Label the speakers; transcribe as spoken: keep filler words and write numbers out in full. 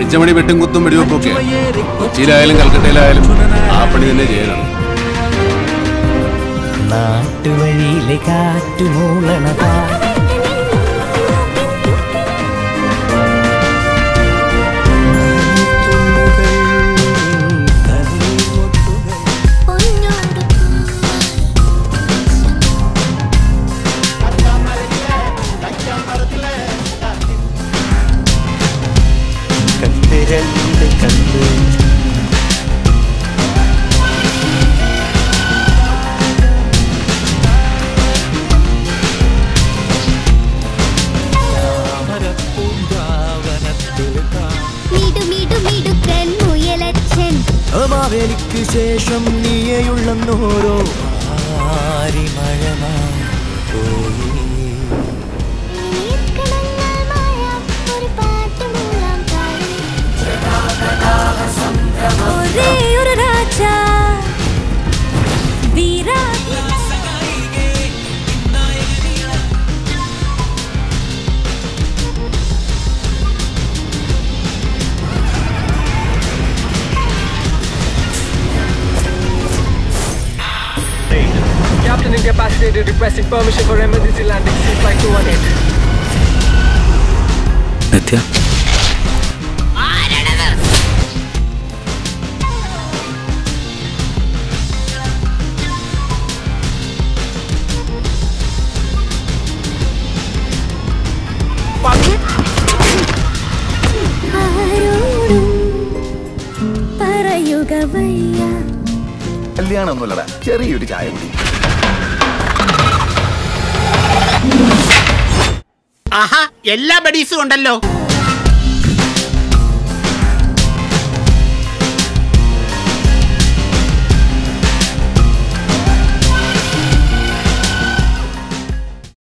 Speaker 1: പിച്ചമണി വെട്ടും കുത്തും വെടിവെപ്പൊക്കെ കൊച്ചിയിലായാലും കൽക്കട്ടയിലായാലും ആ പണി തന്നെ ചെയ്യണം.
Speaker 2: നാട്ടുവഴിയിലെ കാറ്റുമൂളണതാ കണ്ടിരണ്ട് കണ്ട് മാവേലിക്ക് ശേഷം നീയുള്ളോരോ ആരിമഴമാ Captain incapacitated, requesting permission for emergency landing. See flight two one eight.
Speaker 1: Nitya. കല്യാണമൊന്നുമില്ലടാ, ചെറിയൊരു ചായ കുടി.
Speaker 3: ആഹാ, എല്ലാ ബഡീസും ഉണ്ടല്ലോ.